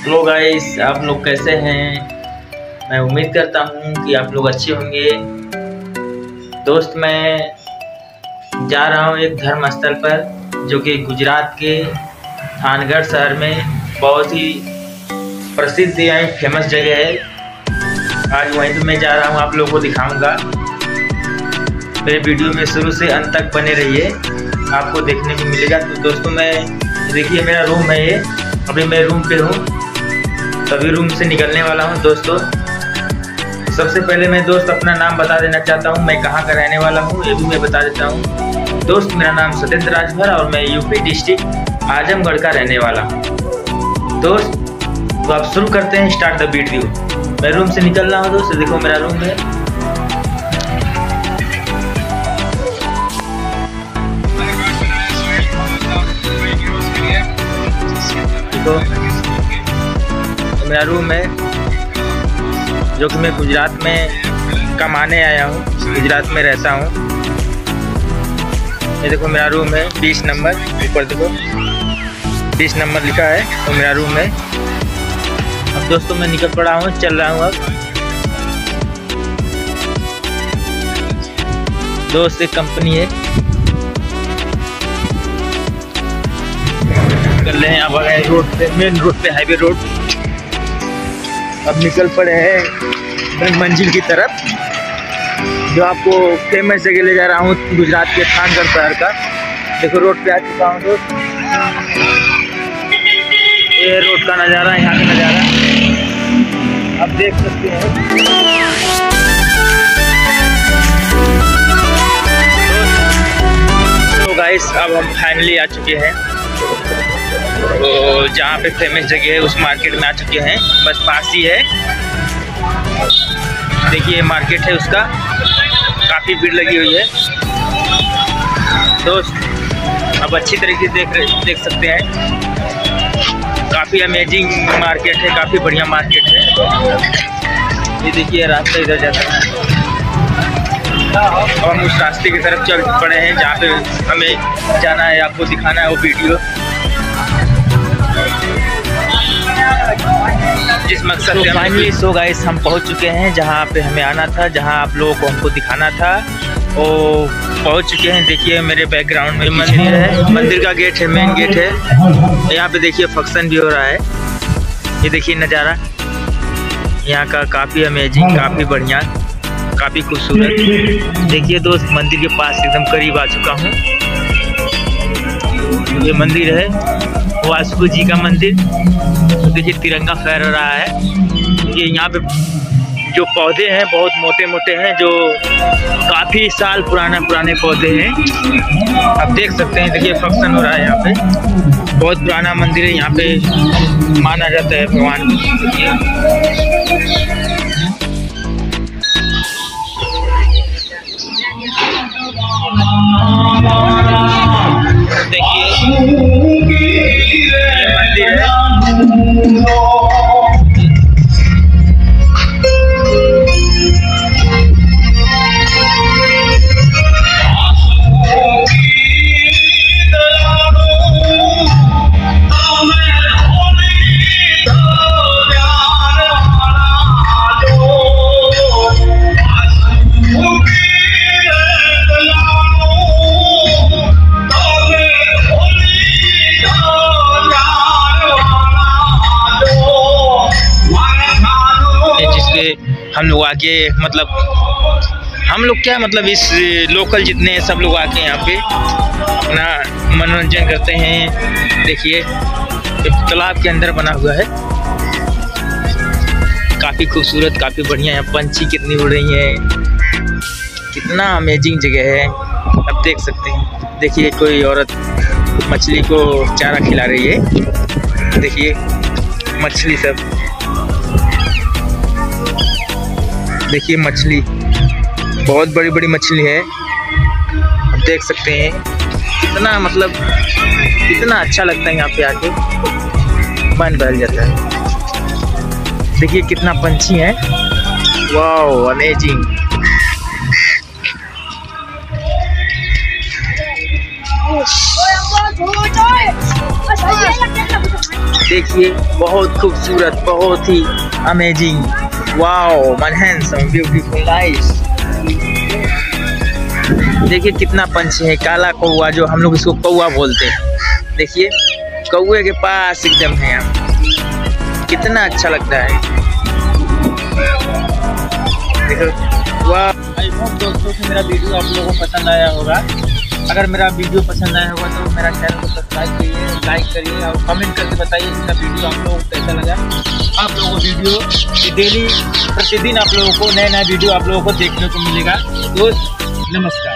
Hello guys, आप लोग कैसे हैं। मैं उम्मीद करता हूँ कि आप लोग अच्छे होंगे। दोस्त, मैं जा रहा हूँ एक धर्म स्थल पर जो कि गुजरात के थानगढ़ शहर में बहुत ही प्रसिद्ध या फेमस जगह है। आज वहीं पे मैं जा रहा हूँ, आप लोगों को दिखाऊंगा। मेरे वीडियो में शुरू से अंत तक बने रहिए, आपको देखने को मिलेगा। तो दोस्तों, मैं देखिए मेरा रूम है ये। अभी मैं रूम पे हूँ, तभी रूम से निकलने वाला हूँ। दोस्तों, सबसे पहले मैं दोस्त अपना नाम बता देना चाहता हूँ, मैं कहाँ का रहने वाला हूँ ये भी मैं बता देता हूँ। दोस्त, मेरा नाम सत्येंद्र राजभर और मैं यूपी डिस्ट्रिक्ट आजमगढ़ का रहने वाला हूँ। दोस्त, तो आप शुरू करते हैं, स्टार्ट द वीडियो। मैं रूम से निकल रहा हूँ दोस्त, देखो मेरा रूम है। तो मेरा रूम है जो कि मैं गुजरात में कमाने आया हूँ, गुजरात में रहता हूँ। ये देखो मेरा रूम है 20 नंबर, ऊपर देखो 20 नंबर लिखा है, तो मेरा रूम है। अब दोस्तों मैं निकल पड़ा हूँ, चल रहा हूँ अब। दोस्त, एक कंपनी है, निकल रहे हैं अब रोड पे, मेन रोड पे, हाईवे रोड। अब निकल पड़े हैं मंजिल की तरफ, जो आपको फेमस जगह ले जा रहा हूँ, गुजरात के थानगढ़ शहर का। देखो रोड पे आ चुका हूँ दोस्त, ये रोड का नज़ारा, यहाँ का नज़ारा आप देख सकते हैं। तो गाइस, अब हम फाइनली आ चुके हैं, तो जहाँ पे फेमस जगह है उस मार्केट में आ चुके हैं, बस पास ही है। देखिए मार्केट है उसका, काफ़ी भीड़ लगी हुई है दोस्त। अब अच्छी तरीके से देख सकते हैं, काफ़ी अमेजिंग मार्केट है, काफ़ी बढ़िया मार्केट है। ये देखिए रास्ता इधर जाता है, और हम उस रास्ते की तरफ चल पड़े हैं जहाँ पे हमें जाना है, आपको दिखाना है वो वीडियो, जिस मकसद से फाइनली। सो गाइस, हम पहुंच चुके हैं जहां पे हमें आना था, जहां आप लोगों को हमको दिखाना था, वो पहुंच चुके हैं। देखिए मेरे बैकग्राउंड में मंदिर है, मंदिर का गेट है, मेन गेट है। यहाँ पे देखिए फंक्शन भी हो रहा है, ये देखिए नज़ारा यहाँ का, काफ़ी अमेजिंग, काफ़ी बढ़िया, काफ़ी खूबसूरत। देखिए दोस्त, मंदिर के पास एकदम करीब आ चुका हूँ। ये मंदिर है वासु जी का मंदिर। तो देखिए तिरंगा फहरा रहा है। ये यहाँ पे जो पौधे हैं बहुत मोटे मोटे हैं, जो काफ़ी साल पुराने पौधे हैं, आप देख सकते हैं। देखिए फंक्शन हो रहा है यहाँ पे, बहुत पुराना मंदिर है, यहाँ पे माना जाता है भगवान देखिए ये मंदिर है। हम लोग आके हम लोग क्या इस लोकल जितने सब लोग आके यहाँ पे अपना मनोरंजन करते हैं। देखिए तालाब के अंदर बना हुआ है, काफ़ी खूबसूरत, काफ़ी बढ़िया। यहाँ पंछी कितनी उड़ रही हैं, कितना अमेजिंग जगह है, आप देख सकते हैं। देखिए कोई औरत मछली को चारा खिला रही है, देखिए मछली सब, देखिए मछली, बहुत बड़ी बड़ी मछली है, आप देख सकते हैं। कितना कितना अच्छा लगता है यहाँ पे आके, मन बहल जाता है। देखिए कितना पंछी है, वाओ अमेजिंग। देखिए बहुत खूबसूरत, बहुत ही amazing. Wow, man handsome, beautiful, nice. देखिए कितना पंछी है, काला कौवा, जो हम लोग इसको कौवा बोलते हैं। देखिए कौवे के पास एकदम है, कितना अच्छा लगता है। देखो वाह। आई होप दोस्तों कि मेरा वीडियो आप लोगों को पसंद आया होगा। अगर मेरा वीडियो पसंद आया होगा तो मेरा चैनल को सब्सक्राइब करिए, लाइक करिए और कमेंट करके बताइए कि मेरा वीडियो आप लोगों को कैसा लगा। आप लोगों को वीडियो डेली, प्रतिदिन आप लोगों को नया वीडियो आप लोगों को देखने को मिलेगा। दोस्त नमस्कार।